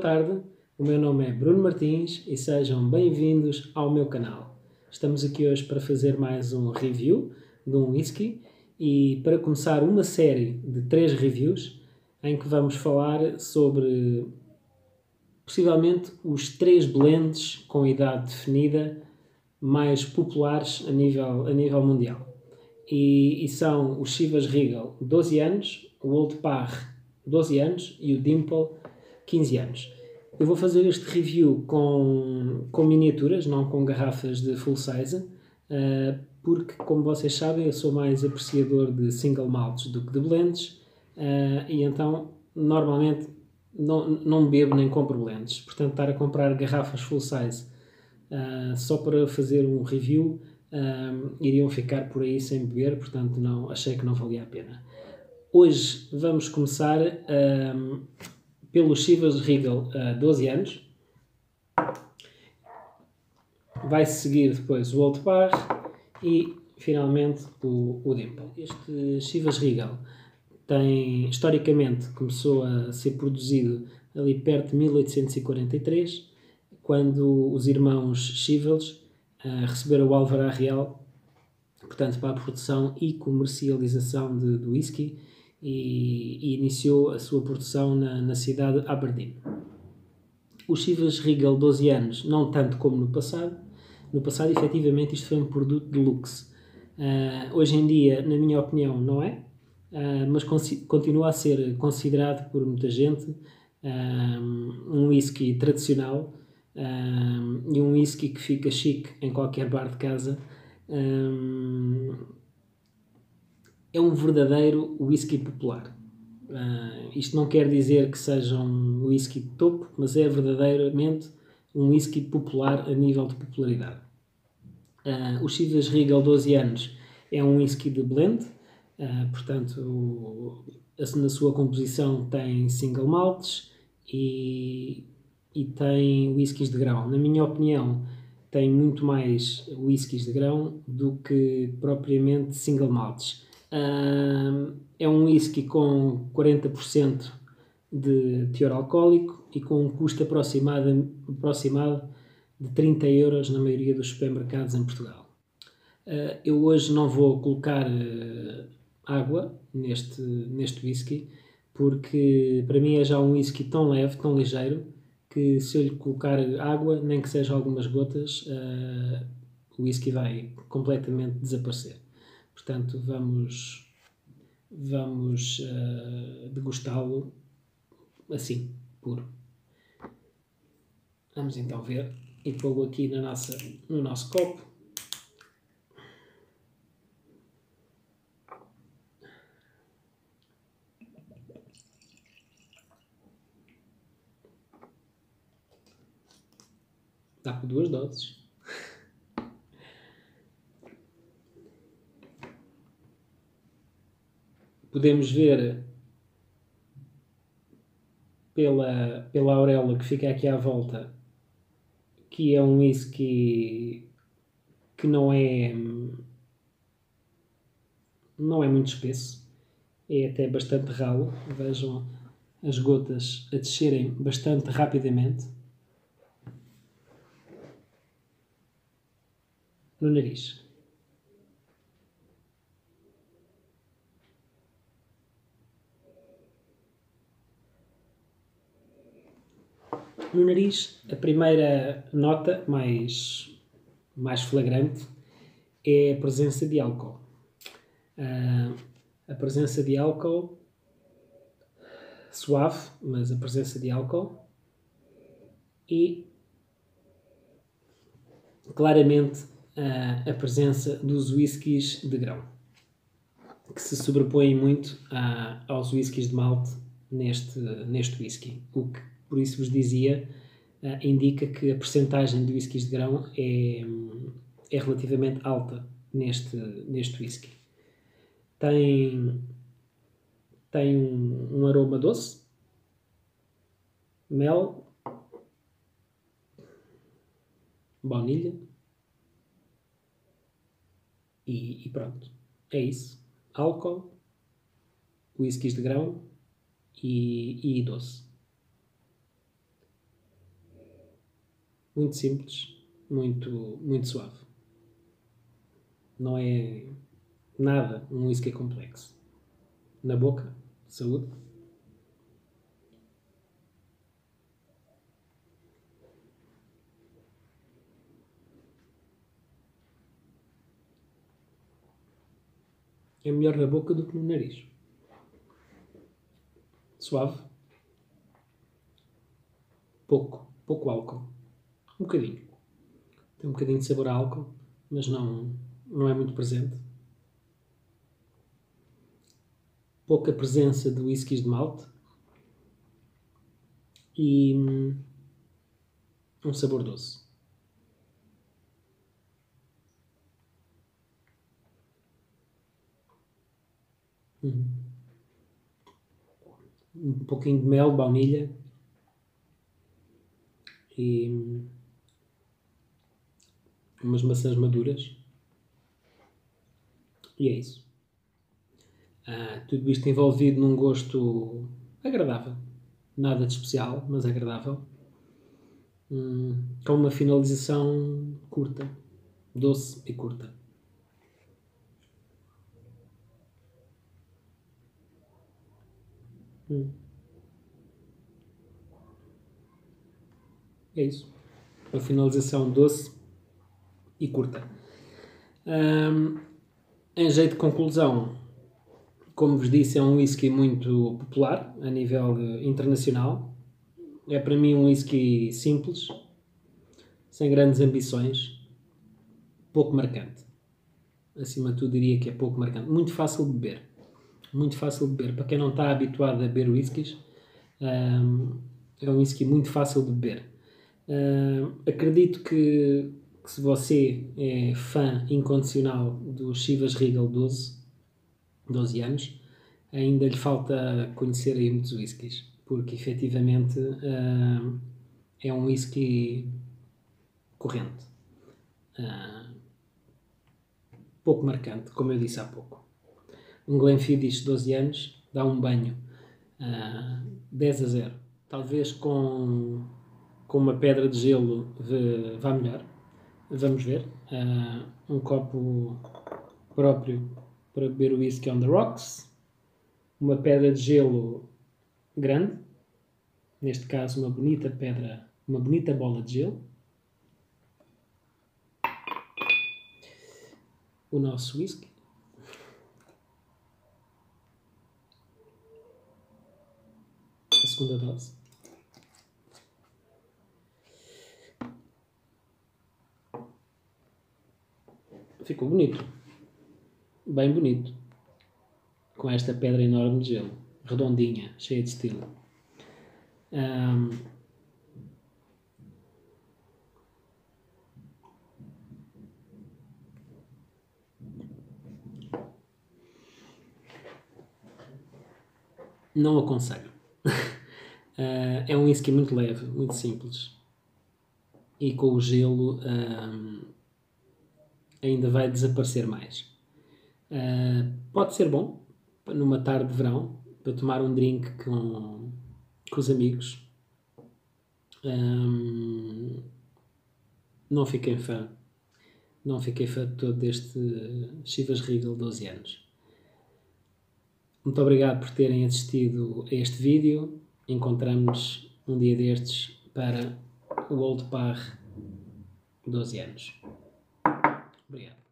tarde, o meu nome é Bruno Martins e sejam bem-vindos ao meu canal. Estamos aqui hoje para fazer mais um review de um whisky e para começar uma série de 3 reviews em que vamos falar sobre possivelmente os 3 blends com idade definida mais populares a nível mundial. E são o Chivas Regal 12 anos, o Old Parr 12 anos e o Dimple 15 anos. Eu vou fazer este review com miniaturas, não com garrafas de full size, porque, como vocês sabem, eu sou mais apreciador de single malts do que de blends, e então, normalmente, não bebo nem compro blends. Portanto, estar a comprar garrafas full size só para fazer um review, iriam ficar por aí sem beber, portanto, achei que não valia a pena. Hoje vamos começar pelo Chivas Regal 12 anos. Vai seguir depois o Old Parr e finalmente o Dimple. Este Chivas Regal historicamente começou a ser produzido ali perto de 1843, quando os irmãos Chivas receberam o Alvará Real, portanto, para a produção e comercialização de whisky, e iniciou a sua produção na cidade de Aberdeen. O Chivas Regal 12 anos, não tanto como no passado. No passado, efetivamente, isto foi um produto de luxo. Hoje em dia, na minha opinião, não é, mas continua a ser considerado por muita gente um whisky tradicional, e um whisky que fica chique em qualquer bar de casa. É um verdadeiro whisky popular. Isto não quer dizer que seja um whisky de topo, mas é verdadeiramente um whisky popular a nível de popularidade. O Chivas Regal 12 anos é um whisky de blend, portanto, na sua composição tem single malts e tem whiskies de grão. Na minha opinião, tem muito mais whiskies de grão do que propriamente single malts. É um whisky com 40% de teor alcoólico e com um custo aproximado de 30 euros na maioria dos supermercados em Portugal. Eu hoje não vou colocar água neste whisky, porque para mim é já um whisky tão leve, tão ligeiro, que se eu lhe colocar água, nem que seja algumas gotas, o whisky vai completamente desaparecer. Portanto, vamos degustá-lo assim, puro. Vamos então ver e pô-lo aqui no nosso copo. Dá por 2 doses. Podemos ver pela auréola que fica aqui à volta que é um whisky que não é muito espesso, é até bastante ralo. Vejam as gotas a descerem bastante rapidamente no nariz. No nariz, a primeira nota mais flagrante é a presença de álcool. A presença de álcool suave, mas a presença de álcool, e claramente a presença dos whiskies de grão, que se sobrepõem muito aos whiskies de malte neste whisky. O que, por isso vos dizia, indica que a percentagem de whiskies de grão é relativamente alta neste whisky. Tem um aroma doce, mel, baunilha e pronto. É isso. Álcool, whiskies de grão e doce. muito simples, muito suave. Não é nada um whisky complexo. Na boca, saúde. É melhor na boca do que no nariz. Suave. Pouco álcool. Um bocadinho. Tem um bocadinho de sabor a álcool, mas não é muito presente. Pouca presença de whiskies de malte. E um sabor doce. Um pouquinho de mel, baunilha e umas maçãs maduras. E é isso. Tudo isto envolvido num gosto agradável. Nada de especial, mas agradável. Com uma finalização curta. Doce e curta. É isso. Uma finalização doce e curta. Em jeito de conclusão, como vos disse, é um whisky muito popular a nível internacional. É para mim um whisky simples, sem grandes ambições, pouco marcante. Acima de tudo diria que é pouco marcante. Muito fácil de beber. Muito fácil de beber. Para quem não está habituado a beber whiskies, é um whisky muito fácil de beber. Acredito que se você é fã incondicional do Chivas Regal 12 anos, ainda lhe falta conhecer aí muitos whiskies, porque efetivamente é um whisky corrente, pouco marcante, como eu disse há pouco. Um Glenfiddich 12 anos dá um banho 10-0. Talvez com uma pedra de gelo vá melhor. Vamos ver. Um copo próprio para beber o whisky on the rocks. Uma pedra de gelo grande. Neste caso, uma bonita bola de gelo. O nosso whisky. A segunda dose. Ficou bonito. Bem bonito. Com esta pedra enorme de gelo. Redondinha, cheia de estilo. Não aconselho. É um whisky muito leve, muito simples. E com o gelo ainda vai desaparecer mais. Pode ser bom numa tarde de verão para tomar um drink com os amigos. Não fiquei fã de todo deste Chivas Regal 12 anos. Muito obrigado por terem assistido a este vídeo. Encontramos-nos um dia destes para o Old Parr 12 anos. Obrigado.